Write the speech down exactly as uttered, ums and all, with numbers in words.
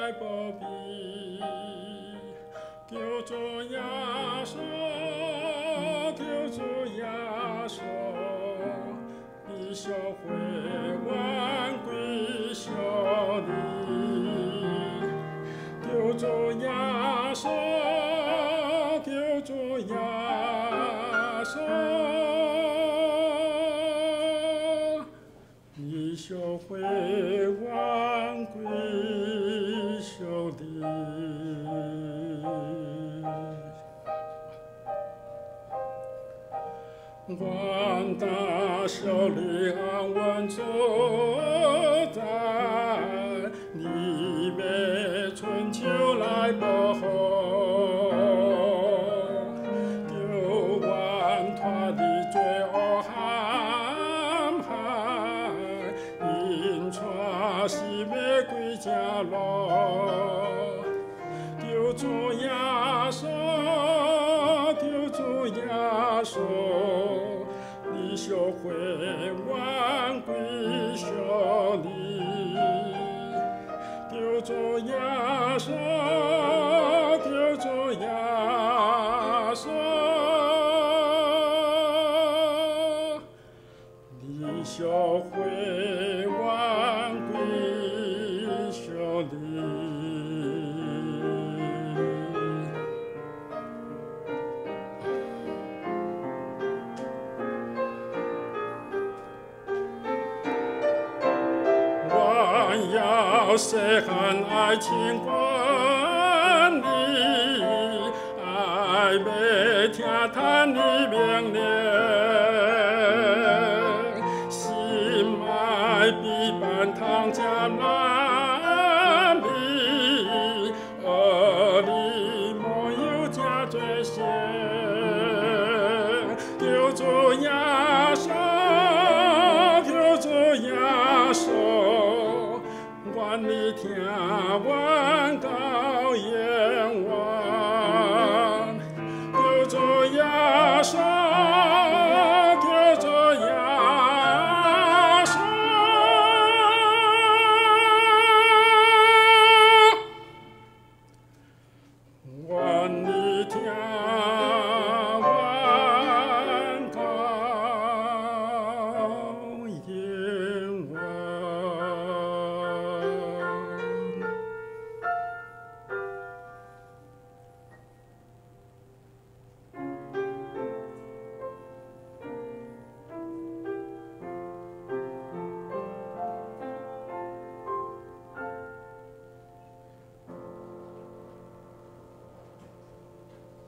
来保庇，救主耶稣，救主耶稣，必修会万归向你，救主耶稣，救主耶稣。 你修会万归兄弟，万大小力安稳坐在你面春秋来保护，丢完他的罪恶喊喊，引传西玫瑰家乐，丢主耶稣，丢主耶稣。 你修会万归向你，救主耶稣，救主耶稣，你修会万归向你。 要谁恨爱情观你，爱被听他的命令，心爱比半汤加难比，恶里没有加罪行，救主耶稣，救主耶稣。 你听万歌。